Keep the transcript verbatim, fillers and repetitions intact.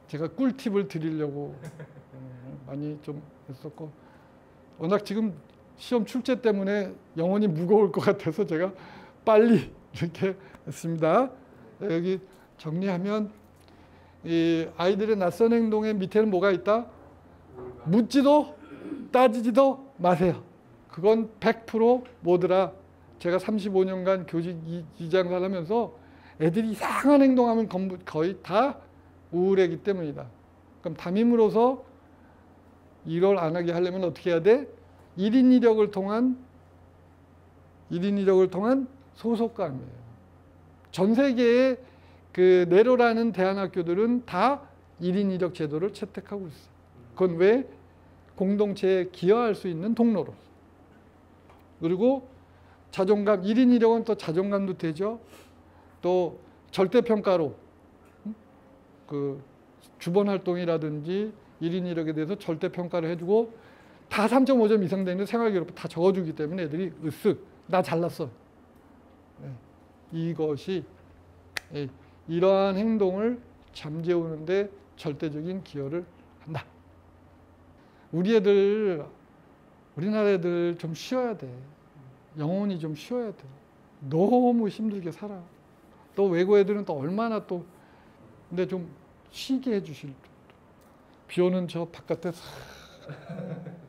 제가 꿀팁을 드리려고 많이 좀 했었고, 워낙 지금 시험 출제 때문에 영혼이 무거울 것 같아서 제가 빨리 이렇게 했습니다. 여기 정리하면 이 아이들의 낯선 행동의 밑에는 뭐가 있다? 묻지도 따지지도 마세요. 그건 백 퍼센트 뭐더라? 제가 삼십오 년간 교직 이장을 하면서 애들이 이상한 행동하면 거의 다 우울하기 때문이다. 그럼 담임으로서 이걸 안 하게 하려면 어떻게 해야 돼? 일 인 일 역을 통한 일 인 일 역을 통한 소속감이에요. 전 세계의 그 네로라는 대안학교들은 다 일 인 일 역 제도를 채택하고 있어요. 그건 왜? 공동체에 기여할 수 있는 통로로. 그리고 자존감, 일 인 일 역은 또 자존감도 되죠. 또 절대평가로 그 주번 활동이라든지 일 인 일 역에 대해서 절대평가를 해주고 다 삼 점 오 점 이상 되는 생활기록 다 적어주기 때문에 애들이 으쓱 나 잘났어. 이것이 이러한 행동을 잠재우는 데 절대적인 기여를 한다. 우리 애들, 우리나라 애들 좀 쉬어야 돼. 영혼이 좀 쉬어야 돼. 너무 힘들게 살아. 또 외국 애들은 또 얼마나 또 근데 좀 쉬게 해주실 비 오는 저 바깥에